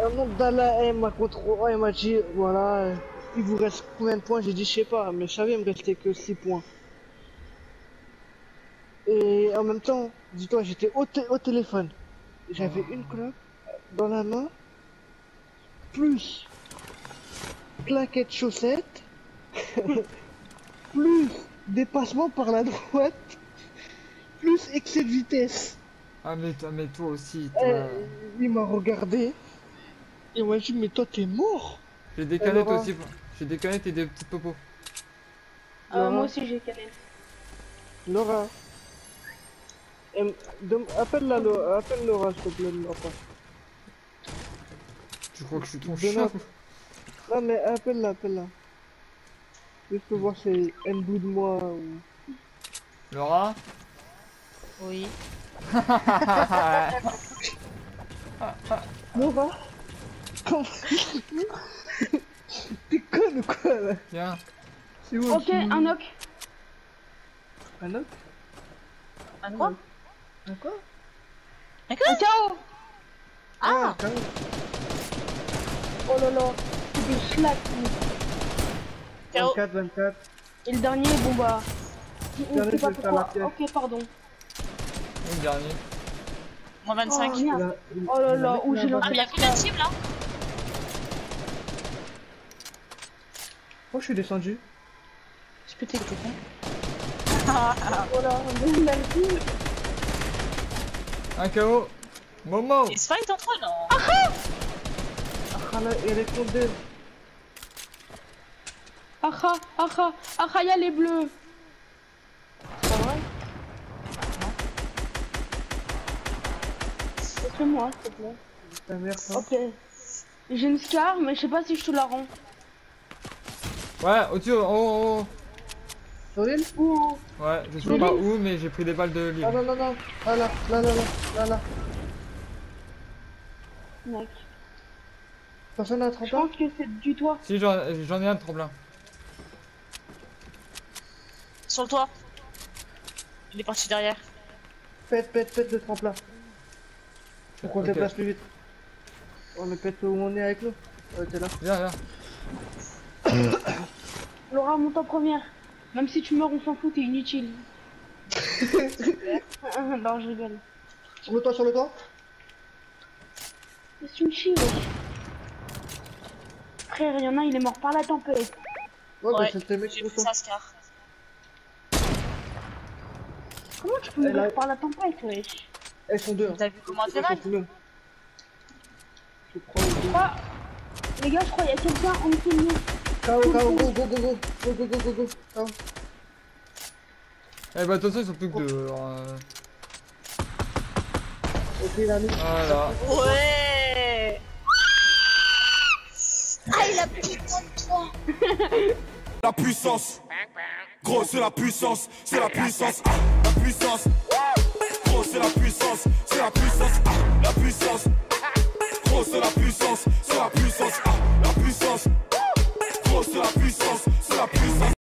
non, Dala, elle m'a contrôlé, elle m'a dit, voilà, il vous reste combien de points? J'ai dit, je sais pas, mais je savais, il me restait que 6 points. Et en même temps, dis-toi, j'étais au téléphone. J'avais une clope dans la main, plus claquette chaussette, plus dépassement par la droite, plus excès de vitesse. Ah mais toi aussi, toi. Il m'a regardé, il m'a dit, mais toi t'es mort. J'ai des canettes Laura, aussi. J'ai des canettes et des petites popos. Laura, Moi aussi j'ai canette. Laura, appelle Laura, s'il te plaît, Laura. Tu crois que je suis ton Donne chat? Non mais appelle-la. Juste pour voir si elle bout de moi ou... Laura? Oui. Laura? Comment... T'es conne ou quoi là? Tiens. C'est où? Ok, un knock. Un knock? Un quoi? Un quoi? Un KO. Ah, KO. Oh là là, c'est des slack. 24. Et le dernier, bon bah... Dernier, C'est pas je vais faire la pourquoi. Ok, pardon. Le dernier. Moins 25. Oh, merde. Oh là là, où j'ai lancé Ah, mais y'a combien de teams là? Oh, je suis descendu. Je peux t'écouter. Voilà, merci. Un KO. Momo. Ils se fight entre eux, non? Ah là, elle est tombée. Y'a les bleus. C'est pas vrai? C'est moi, s'il te plaît. Ta mère, ça. Ok. J'ai une scar, mais je sais pas si je te la rends. Ouais, au-dessus, oh. Sur l'île? Ou en... Ouais, je sais pas où, mais j'ai pris des balles de Ah livre. non. Ah là. Mec. Personne n'a un Je tremplin? pense que c'est du toit. Si, j'en ai un de tremplin. Sur le toit. Il est parti derrière. Pète le tremplin. Faut qu'on se Ok. déplace plus vite. On le pète où on est avec nous. Ouais, t'es là. Viens. Laura, monte en première. Même si tu meurs, on s'en fout, t'es inutile. Non, je rigole. Sur le toit. C'est une chie, wesh. Frère, y'en a un, il est mort par la tempête. Ouais, bah Ouais, c'est le mec j'ai sur pris le toit. ça, Scar. Comment tu peux mourir par la tempête, wesh? Elles sont deux. T'as vu comment elle fait mal? Je crois. Ah, les gars, je crois qu'il y a quelqu'un en dessous de nous. KO, go. KO. Eh bah, attention, ils sont plus que deux. Ok, il a mis. Voilà. Ouais. Ah, il a pris le point de toi. La puissance, gros c'est la puissance, La puissance, gros c'est la puissance.